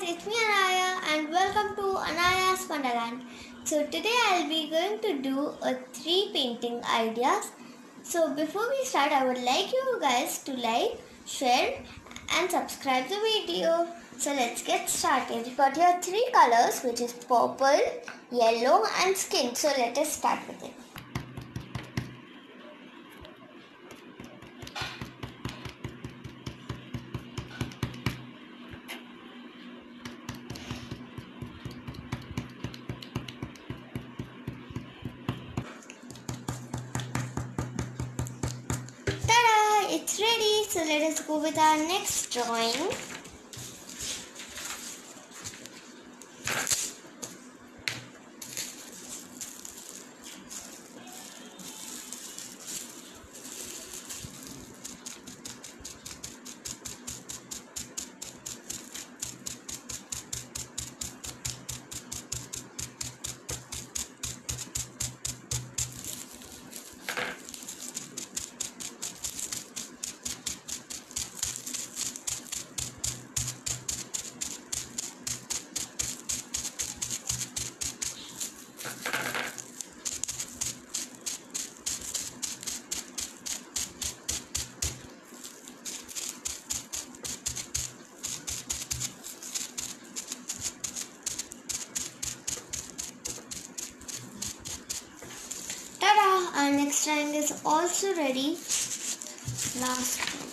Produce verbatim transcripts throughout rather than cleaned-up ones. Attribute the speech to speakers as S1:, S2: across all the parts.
S1: it's me Anaya and welcome to Anaya's Wonderland. So today I'll be going to do a three painting ideas. So before we start, I would like you guys to like, share and subscribe the video. So let's get started. We got here three colors, which is purple, yellow and skin. So let us start with it. Ta-da! It's ready. So let us go with our next drawing. Ta-da! Our next drawing is also ready. Last one.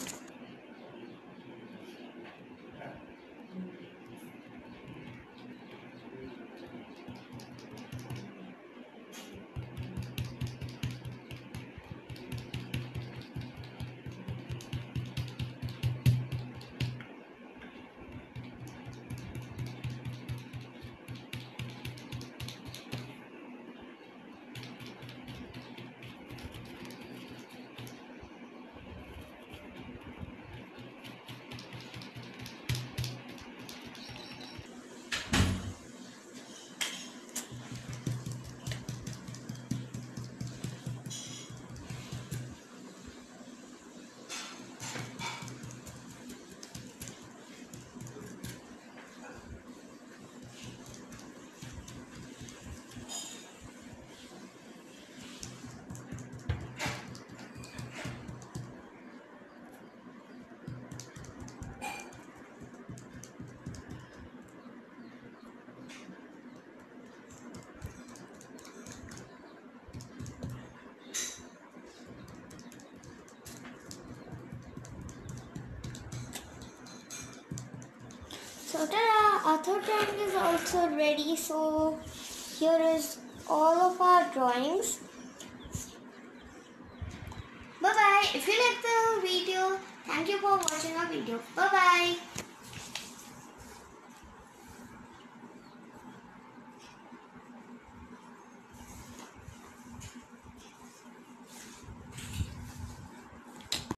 S1: So ta-da! Our third drawing is also ready. So here is all of our drawings. Bye bye. If you like the video, thank you for watching our video. Bye bye.